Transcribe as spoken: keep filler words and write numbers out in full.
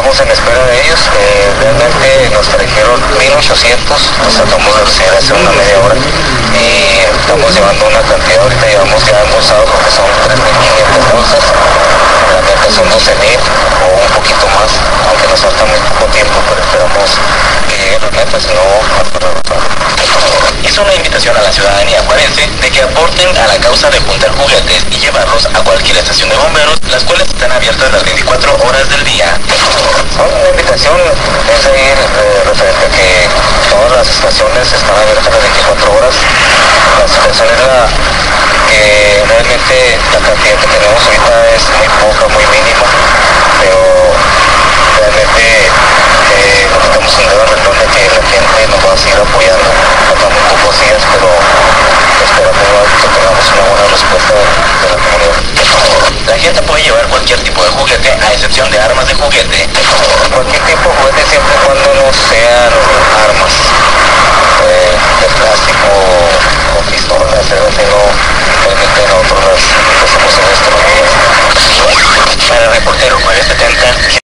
estamos en espera de ellos. Eh, realmente nos trajeron mil ochocientos, nos tratamos de recibir hace una media hora y estamos llevando una cantidad, ahorita llevamos ya embolsados lo que son tres mil quinientas bolsas, realmente son doce mil o un poquito más, aunque nos falta muy poco tiempo, pero esperamos que lleguen las metas, si no, hasta rebasar. Hizo una invitación a la ciudadanía juarense de que aporten a la causa de juntar juguetes y llevarlos a cualquier estación de bomberos, las cuales están abiertas las veinticuatro horas del día. Una invitación es de ir eh, referente a que todas las estaciones están abiertas las veinticuatro horas. La situación es la que realmente la cantidad que tenemos ahorita es muy poca, muy mínima, pero realmente eh, nos estamos un dedo renglón de que la gente nos va a seguir apoyando. Faltan muy pocos días, pero esperamos que tengamos una buena respuesta de la comunidad. La gente puede llevar cualquier tipo de juguete, a excepción de armas de juguete. Cualquier tipo de juguete siempre